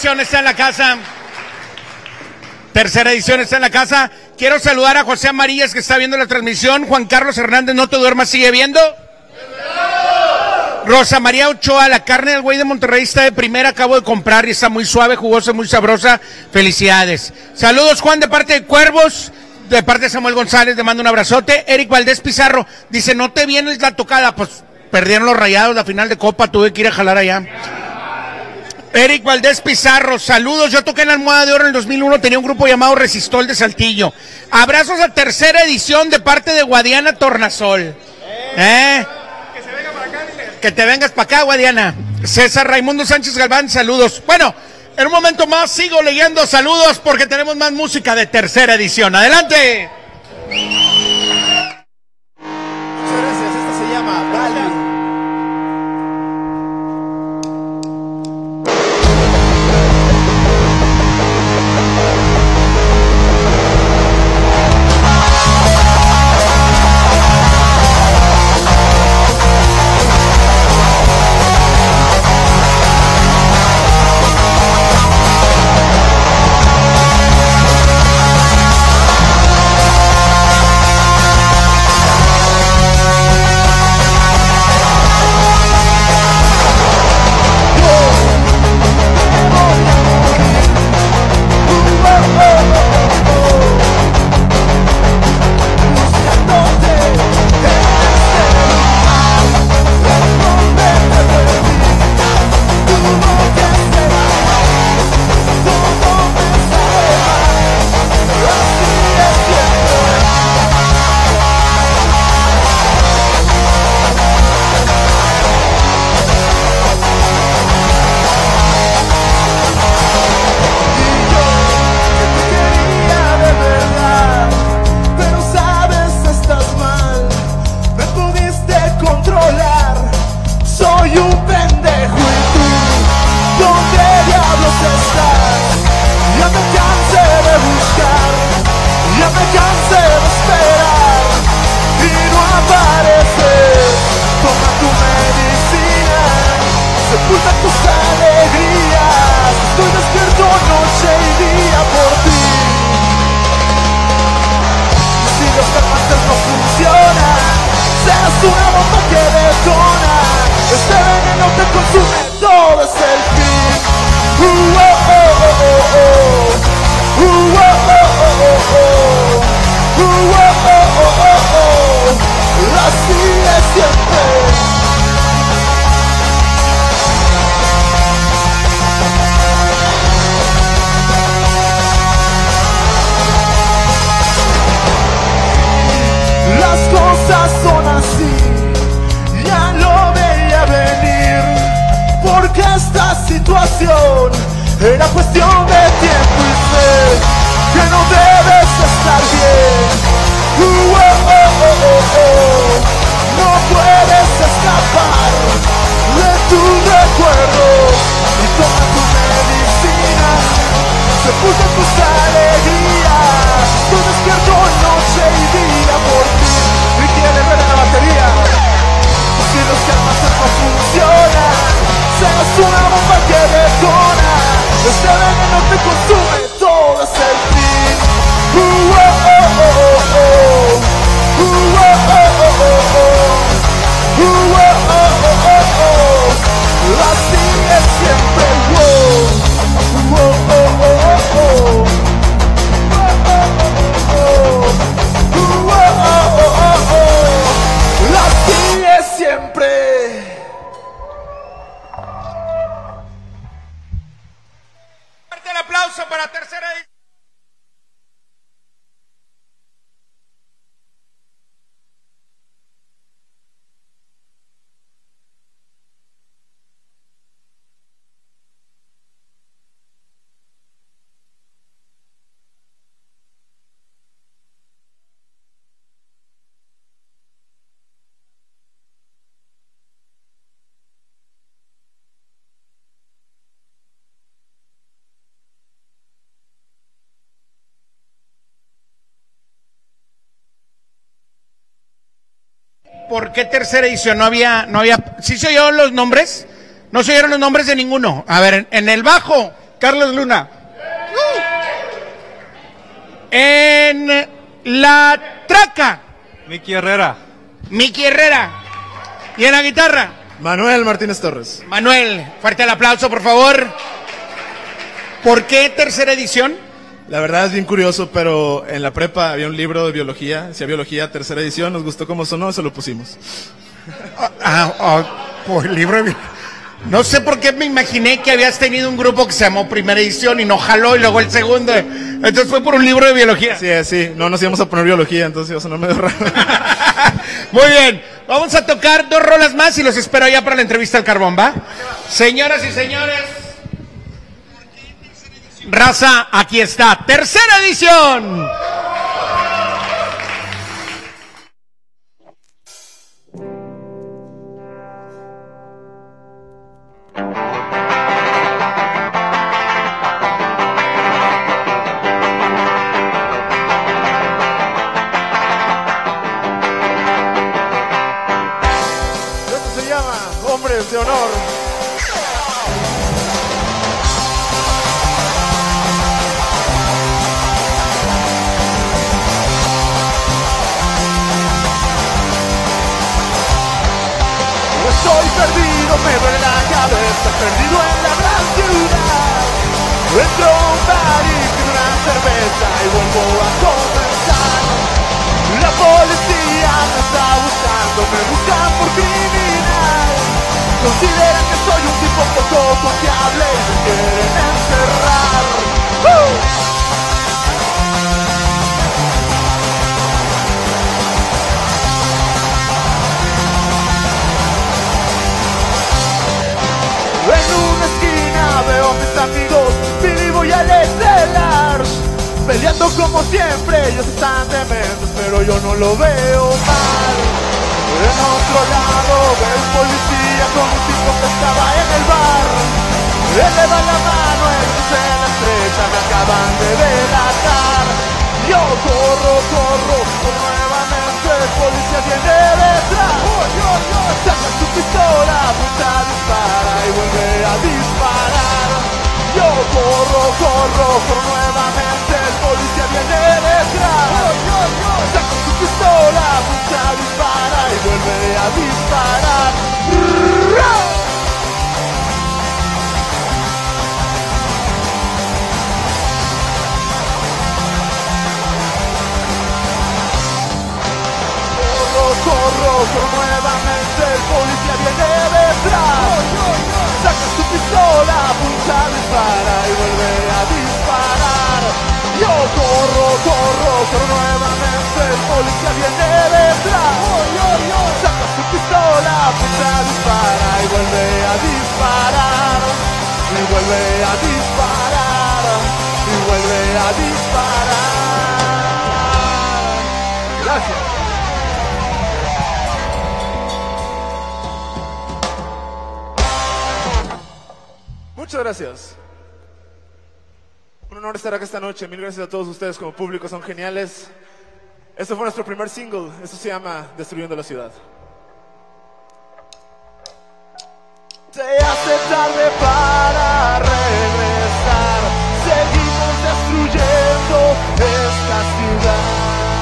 edición está en la casa. Tercera edición está en la casa. Quiero saludar a José Amarillas, que está viendo la transmisión. Juan Carlos Hernández, no te duermas, sigue viendo. Rosa María Ochoa, la carne del güey de Monterrey está de primera, acabo de comprar y está muy suave, jugosa, muy sabrosa. Felicidades. Saludos, Juan, de parte de Cuervos, de parte de Samuel González, le mando un abrazote. Eric Valdés Pizarro dice, no te vienes la tocada. Pues perdieron los Rayados la final de Copa, tuve que ir a jalar allá. Eric Valdés Pizarro, saludos. Yo toqué en la Almohada de Oro en el 2001, tenía un grupo llamado Resistol de Saltillo. Abrazos a tercera edición de parte de Guadiana Tornasol. Que te vengas para acá, Guadiana. César Raimundo Sánchez Galván, saludos. Bueno, en un momento más sigo leyendo saludos porque tenemos más música de tercera edición. ¡Adelante! Muchas gracias, esta se llama Value. Era cuestión de tiempo y sé que no debes estar bien. No puedes escapar de tus recuerdos y toma tu medicina. Sepulta tus alegrías. Estoy despierto noche y día por ti. Y quiere ver la batería. Si los calmas no funcionan, seas una bomba que detona. Este veneno te consume, todo es el fin. Así es siempre. Así es siempre. Aplauso para tercera edición. ¿Por qué tercera edición? No había, ¿sí se oyeron los nombres? No se oyeron los nombres de ninguno. A ver, en el bajo, Carlos Luna. En la traca. Miki Herrera. Miki Herrera. ¿Y en la guitarra? Manuel Martínez Torres. Manuel, fuerte el aplauso, por favor. ¿Por qué tercera edición? La verdad es bien curioso, pero en la prepa había un libro de biología, decía biología, tercera edición, nos gustó cómo sonó, se lo pusimos. Por el libro de biología. No sé por qué me imaginé que habías tenido un grupo que se llamó Primera Edición y no jaló y luego el segundo. Entonces fue por un libro de biología. Sí, no nos íbamos a poner biología, entonces iba a sonar medio raro. Muy bien, vamos a tocar 2 rolas más y los espero ya para la entrevista al Carbón, ¿va? Señoras y señores, raza, aquí está, tercera edición. De honor. Estoy perdido, me duele la cabeza, perdido en la gran ciudad. Entro a un bar y pido una cerveza y vuelvo a comenzar. La policía me está buscando, me buscan por criminal. Consideran que soy un tipo poco confiable y me quieren encerrar. En una esquina veo a mis amigos, Billy y Alex de Lars, peleando como siempre. Ellos están dementes, pero yo no lo veo mal. En otro lado veo un policía con un tipo que estaba en el bar. Él le da la mano, él se la estrecha, me acaban de delatar. Yo corro, nuevamente el policía viene detrás. Saca su pistola, apunta, dispara y vuelve a disparar. Yo corro, nuevamente el policía viene detrás. Saca su pistola, apunta, dispara y vuelve a disparar. Corro, nuevamente el policía viene detrás. Saca su pistola, apunta, dispara y vuelve a disparar. Yo corro, nuevamente el policía viene detrás. Saca su pistola, apunta, dispara y vuelve a disparar. Y vuelve a disparar. Y vuelve a disparar. Gracias. Muchas gracias. Un honor estar acá esta noche. Mil gracias a todos ustedes como público, son geniales. Este fue nuestro primer single. Esto se llama Destruyendo la Ciudad. Se hace tarde para regresar. Seguimos destruyendo esta ciudad.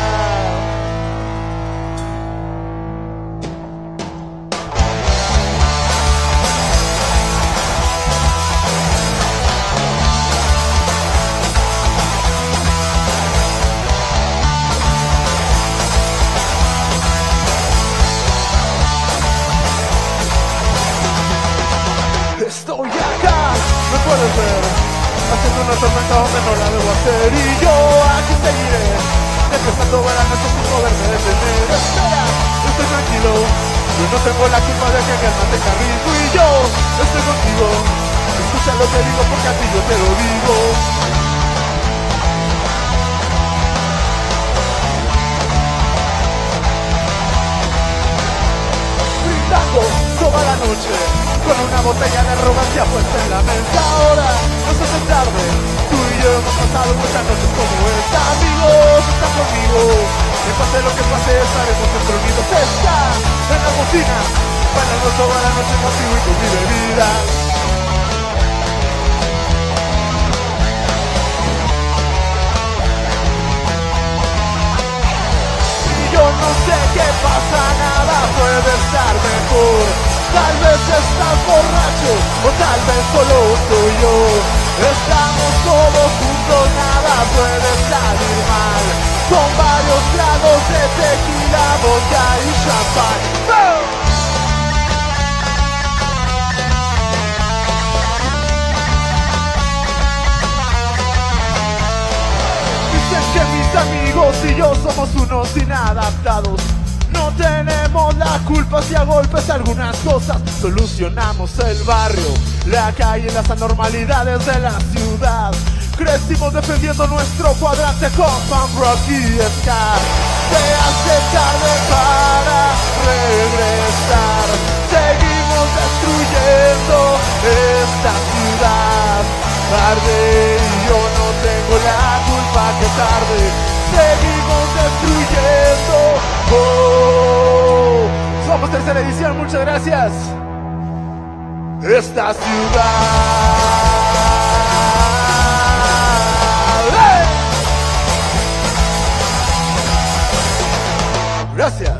Estoy acá, me puedes ver, haciendo una tormenta donde no la debo hacer. Y yo aquí seguiré, empezando verano sin poderme detener. Espera, estoy tranquilo, yo no tengo la culpa de que mi alma tenga ritmo. Y yo estoy contigo, escucha lo que digo porque a ti yo te lo digo. Brindando toda la noche con una botella de arrogancia puesta en la mesa. Ahora no se hace tarde, tú y yo hemos pasado muchas noches como esta. Amigos, está conmigo, que pase lo que pase estaremos siempre unidos. Está en la bocina, bailando toda la noche contigo y con mi bebida. mejor. Tal vez estás borracho o tal vez solo soy yo. Estamos todos juntos, nada puede salir mal. Con varios tragos de tequila, vodka y champán. ¡Boom! Que mis amigos y yo somos unos inadaptados. No tenemos la culpa si a golpes algunas cosas solucionamos el barrio, la calle y las anormalidades de la ciudad. Crecimos defendiendo nuestro cuadrante con punk rock y ska. Se hace tarde para regresar. Seguimos destruyendo esta ciudad. Tarde y yo no tengo la culpa que tarde. Seguimos destruyendo. Oh, somos tercera edición, muchas gracias. Esta ciudad. Gracias.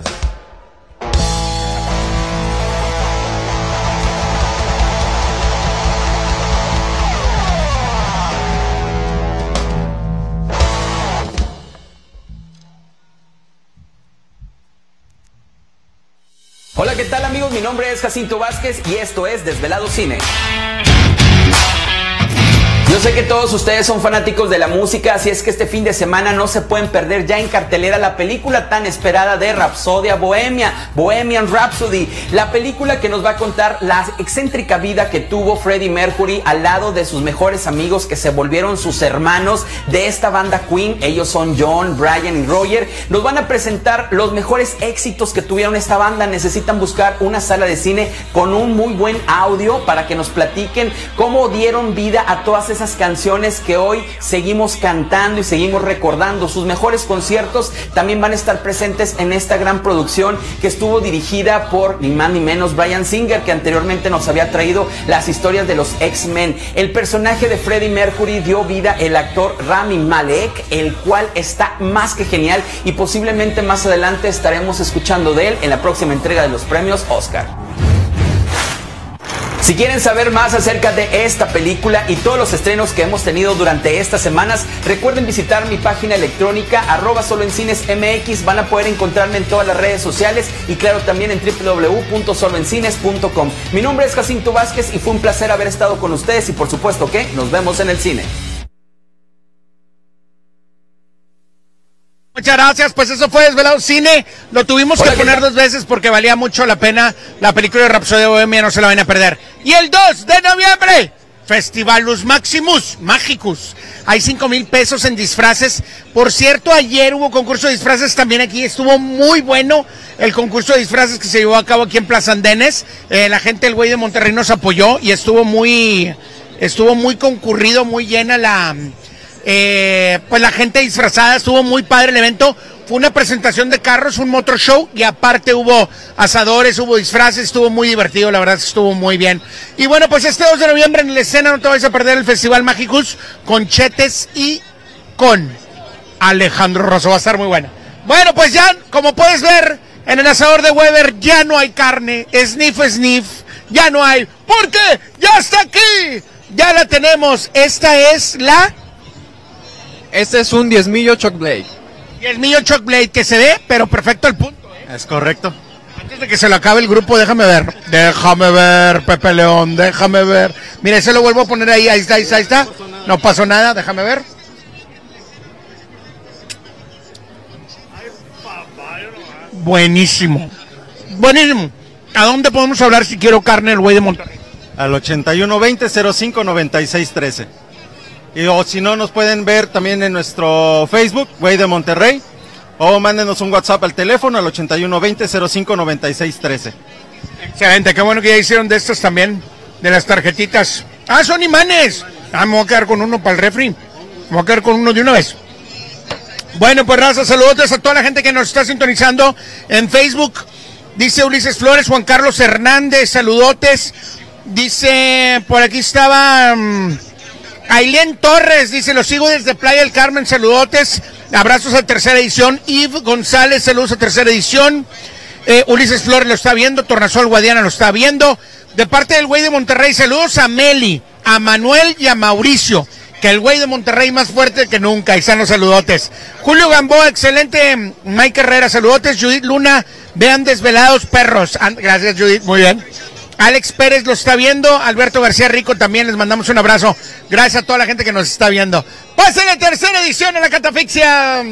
Hola, ¿qué tal amigos? Mi nombre es Jacinto Vázquez y esto es Desvelado Cine. Yo sé que todos ustedes son fanáticos de la música, así es que este fin de semana no se pueden perder ya en cartelera la película tan esperada de Rapsodia Bohemia, Bohemian Rhapsody, la película que nos va a contar la excéntrica vida que tuvo Freddie Mercury al lado de sus mejores amigos que se volvieron sus hermanos de esta banda Queen. Ellos son John, Brian y Roger. Nos van a presentar los mejores éxitos que tuvieron esta banda. Necesitan buscar una sala de cine con un muy buen audio para que nos platiquen cómo dieron vida a todas esas canciones que hoy seguimos cantando y seguimos recordando. Sus mejores conciertos también van a estar presentes en esta gran producción que estuvo dirigida por ni más ni menos Bryan Singer, que anteriormente nos había traído las historias de los X-Men. El personaje de Freddie Mercury dio vida el actor Rami Malek, el cual está más que genial y posiblemente más adelante estaremos escuchando de él en la próxima entrega de los premios Oscar. Si quieren saber más acerca de esta película y todos los estrenos que hemos tenido durante estas semanas, recuerden visitar mi página electrónica @soloencinesmx. Van a poder encontrarme en todas las redes sociales y claro también en www.soloencines.com. Mi nombre es Jacinto Vázquez y fue un placer haber estado con ustedes y por supuesto que nos vemos en el cine. Muchas gracias, pues eso fue Desvelado Cine. Lo tuvimos que poner 2 veces porque valía mucho la pena. La película de Rapsodia Bohemia, no se la van a perder. Y el 2 de noviembre, Festivalus Magicus. Hay 5,000 pesos en disfraces. Por cierto, ayer hubo concurso de disfraces también aquí. Estuvo muy bueno el concurso de disfraces que se llevó a cabo aquí en Plaza Andenes. La gente del Güey de Monterrey nos apoyó y estuvo muy concurrido, muy llena pues la gente disfrazada. Estuvo muy padre el evento. Fue una presentación de carros, un motor show y aparte hubo asadores, hubo disfraces, estuvo muy divertido, la verdad estuvo muy bien. Y bueno, pues este 2 de noviembre en la escena no te vais a perder el Festival Magicus con Chetes y con Alejandro Rosso, va a estar muy buena. Bueno, pues ya, como puedes ver, en el asador de Weber ya no hay carne, sniff, ya no hay, porque ya está aquí, ya la tenemos, Este es un 10-millo Choc Blade. 10-millo Choc Blade, que se ve, pero perfecto al punto, ¿eh? Es correcto. Antes de que se lo acabe el grupo, déjame ver, Pepe León, déjame ver. Mira, ese lo vuelvo a poner ahí está. No pasó nada, déjame ver. Buenísimo. ¿A dónde podemos hablar si quiero carne del Güey de Monterrey? Al 8120-059613. O si no, nos pueden ver también en nuestro Facebook, Güey de Monterrey, o mándenos un WhatsApp al teléfono al 8120-059613. Excelente, qué bueno que ya hicieron de estos también, de las tarjetitas. Ah, son imanes. Me voy a quedar con uno para el refri. Me voy a quedar con uno de una vez. Bueno, pues raza, saludos a toda la gente que nos está sintonizando en Facebook. Dice Ulises Flores, Juan Carlos Hernández, saludotes. Dice, por aquí estaba... Ailén Torres dice, los sigo desde Playa del Carmen, saludotes, abrazos a tercera edición. Yves González, saludos a tercera edición. Ulises Flores lo está viendo, Tornasol Guadiana lo está viendo. De parte del güey de Monterrey, saludos a Meli, a Manuel y a Mauricio, que el güey de Monterrey más fuerte que nunca. Ahí están los saludotes. Julio Gamboa, excelente. Mike Herrera, saludotes. Judith Luna, vean Desvelados Perros. Gracias, Judith, muy bien. Alex Pérez lo está viendo, Alberto García Rico también, les mandamos un abrazo. Gracias a toda la gente que nos está viendo. Pase la tercera edición en la Catafixia.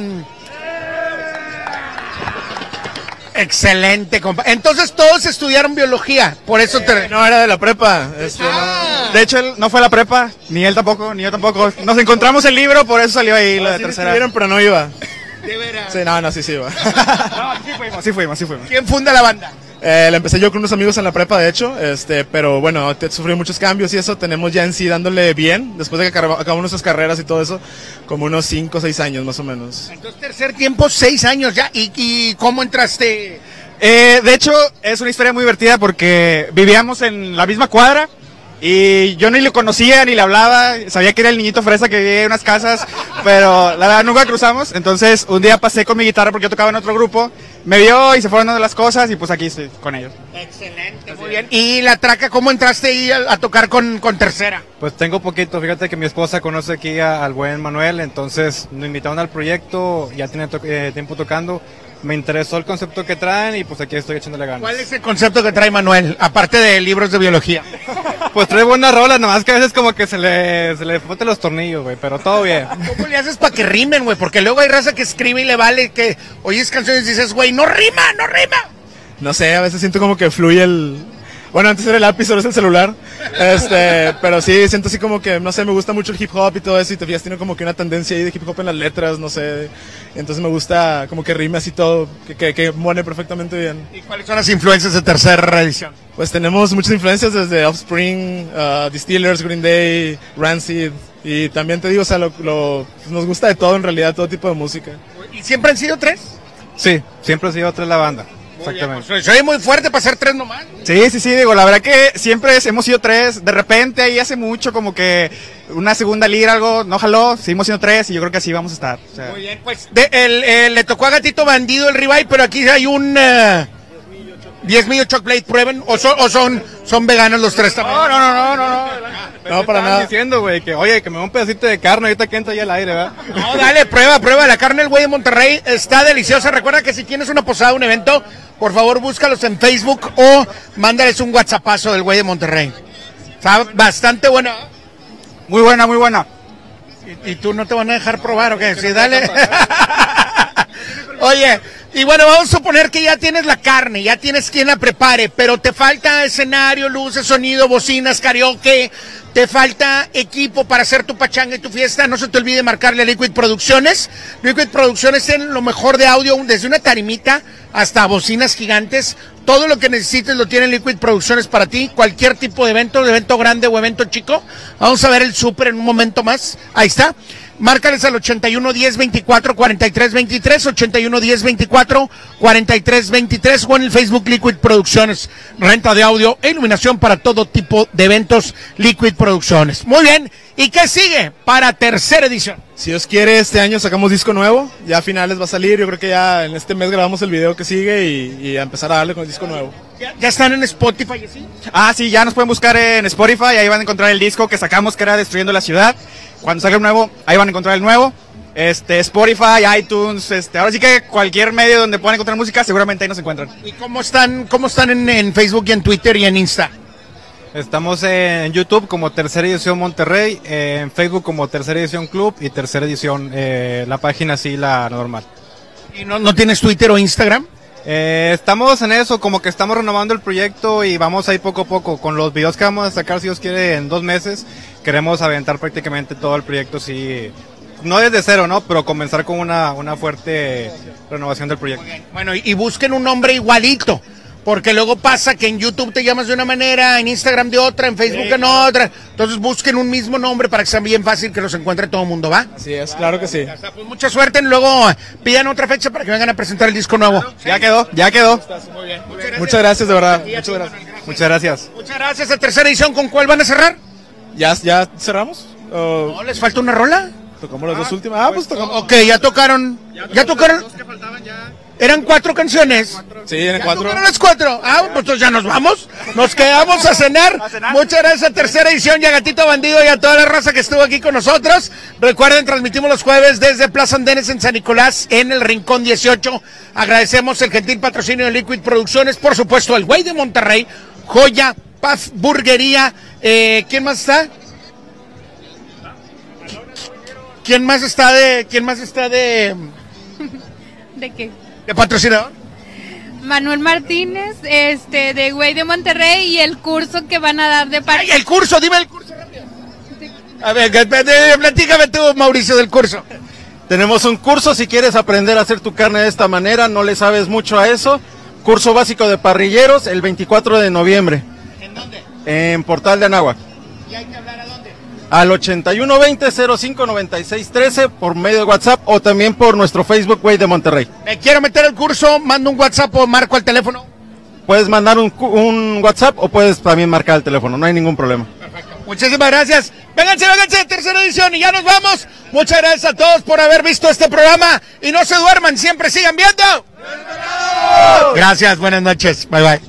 Excelente, compa. Entonces todos estudiaron biología, por eso No, era de la prepa. No. De hecho, él no fue a la prepa, ni él tampoco, ni yo tampoco. Nos encontramos el libro, por eso salió ahí la tercera. Estuvieron, pero no iba. ¿De veras? Sí, no, sí iba. No, sí fuimos. ¿Quién funda la banda? La empecé yo con unos amigos en la prepa, de hecho, pero bueno, sufrí muchos cambios y eso. Tenemos ya en sí dándole bien, después de que acabamos nuestras carreras y todo eso, como unos 5 o 6 años más o menos. Entonces, tercer tiempo, 6 años ya. ¿Y cómo entraste? De hecho, es una historia muy divertida porque vivíamos en la misma cuadra y yo ni lo conocía ni le hablaba. Sabía que era el niñito fresa que vivía en unas casas, pero la verdad nunca cruzamos. Entonces, un día pasé con mi guitarra porque yo tocaba en otro grupo. Me vio y se fueron dando las cosas y pues aquí estoy con ellos. Excelente, muy bien. ¿Y la traca, cómo entraste ahí a tocar con tercera? Pues tengo poquito, fíjate que mi esposa conoce aquí al buen Manuel, entonces nos invitaron al proyecto, ya tiene tiempo tocando, me interesó el concepto que traen y pues aquí estoy echándole ganas. ¿Cuál es el concepto que trae Manuel, aparte de libros de biología? Pues trae buenas rolas, nomás que a veces como que se le foten los tornillos, güey, pero todo bien. ¿Cómo le haces para que rimen, güey? Porque luego hay raza que escribe y le vale que oyes canciones y dices, güey, no rima. No sé, a veces siento como que fluye el... Bueno, antes era el lápiz, ahora es el celular. Pero sí, siento así como que, no sé, me gusta mucho el hip hop y todo eso. Y te fijas, tiene como que una tendencia ahí de hip hop en las letras, no sé. Entonces me gusta como que rime así todo, que muere perfectamente bien. ¿Y cuáles son las influencias de tercera edición? Pues tenemos muchas influencias desde Offspring, The Steelers, Green Day, Rancid. Y también te digo, o sea, nos gusta de todo en realidad, todo tipo de música. ¿Y siempre han sido 3? Sí, siempre ha sido 3 la banda. Exactamente. Pues, soy muy fuerte para ser 3 nomás. Sí, digo, la verdad que siempre hemos sido 3, de repente ahí hace mucho como que una segunda lira algo, no jaló, seguimos siendo 3 y yo creo que así vamos a estar. O sea. Muy bien, pues le tocó a Gatito Bandido el ribeye, pero aquí hay un 10 millo chocolate, prueben, o son veganos los 3 también. No. No, para nada. Diciendo, güey, que oye, que me da un pedacito de carne ahorita que entra ahí al aire, ¿verdad? No, dale, prueba, la carne del güey de Monterrey está deliciosa. Recuerda que si tienes una posada, un evento, por favor búscalos en Facebook o mándales un WhatsAppazo del güey de Monterrey. Está bastante buena. Muy buena. ¿Y tú no te van a dejar probar o qué? Sí, dale. Oye, y bueno, vamos a suponer que ya tienes la carne, ya tienes quien la prepare, pero te falta escenario, luces, sonido, bocinas, karaoke, te falta equipo para hacer tu pachanga y tu fiesta. No se te olvide marcarle a Liquid Producciones. Liquid Producciones tiene lo mejor de audio, desde una tarimita hasta bocinas gigantes. Todo lo que necesites lo tiene Liquid Producciones para ti. Cualquier tipo de evento grande o evento chico. Vamos a ver el súper en un momento más. Ahí está. Márcales al 81 10 24 43 23, 81 10 24 43 23 o en el Facebook Liquid Producciones. Renta de audio e iluminación para todo tipo de eventos Liquid Producciones. Muy bien. ¿Y qué sigue para tercera edición? Si Dios quiere, este año sacamos disco nuevo. Ya a finales va a salir. Yo creo que ya en este mes grabamos el video que sigue y a empezar a darle con el disco nuevo. ¿Ya están en Spotify? ¿Sí? Sí, ya nos pueden buscar en Spotify. Ahí van a encontrar el disco que sacamos, que era Destruyendo la Ciudad. Cuando salga el nuevo, ahí van a encontrar el nuevo. Spotify, iTunes, ahora sí que cualquier medio donde puedan encontrar música, seguramente ahí nos encuentran. ¿Y cómo están en Facebook y en Twitter y en Insta? Estamos en YouTube como Tercera Edición Monterrey, en Facebook como Tercera Edición Club y Tercera Edición, la página sí, la normal. ¿Y no tienes Twitter o Instagram? Estamos en eso, como que estamos renovando el proyecto y vamos ahí poco a poco. Con los videos que vamos a sacar, si Dios quiere, en 2 meses, queremos aventar prácticamente todo el proyecto, sí, no desde cero, ¿no? Pero comenzar con una fuerte renovación del proyecto. Bueno, y busquen un nombre igualito, porque luego pasa que en YouTube te llamas de una manera, en Instagram de otra, en Facebook en otra. Entonces busquen un mismo nombre para que sea bien fácil que los encuentre todo el mundo, ¿va? Así es, claro que sí. Pues mucha suerte, luego pidan otra fecha para que vengan a presentar el disco nuevo. Ya quedó. Muy bien. Muchas gracias, de verdad. Muchas gracias. Muchas gracias. A tercera edición, ¿con cuál van a cerrar? ¿Ya cerramos? No, ¿les falta una rola? Tocamos las 2 últimas. Pues tocamos. Ok, ya tocaron. ¿Ya tocaron? Los que faltaban ¿Eran 4 canciones? Sí, eran 4. ¿Fueron las 4? Ah, pues entonces ya nos vamos. Nos quedamos a cenar. Muchas gracias a Tercera Edición y a Gatito Bandido y a toda la raza que estuvo aquí con nosotros. Recuerden, transmitimos los jueves desde Plaza Andenes en San Nicolás, en el Rincón 18. Agradecemos el gentil patrocinio de Liquid Producciones, por supuesto, el Güey de Monterrey, Joya, Paz Burguería. ¿Quién más está? ¿Quién más está de ¿De qué? de patrocinador? Manuel Martínez, de Güey de Monterrey, y el curso que van a dar de ¡Ay, el curso! Dime el curso rápido. A ver, platícame tú, Mauricio, del curso. Tenemos un curso si quieres aprender a hacer tu carne de esta manera, no le sabes mucho a eso. Curso básico de parrilleros el 24 de noviembre. ¿En dónde? En Portal de Anáhuac. ¿Y hay que hablar a dónde? Al 8120-059613 por medio de WhatsApp o también por nuestro Facebook, Güey de Monterrey. Me quiero meter al curso, mando un WhatsApp o marco al teléfono. Puedes mandar un WhatsApp o puedes también marcar el teléfono, no hay ningún problema. Muchísimas gracias. Vénganse, Tercera Edición y ya nos vamos. Muchas gracias a todos por haber visto este programa y no se duerman, siempre sigan viendo. Gracias, buenas noches. Bye bye.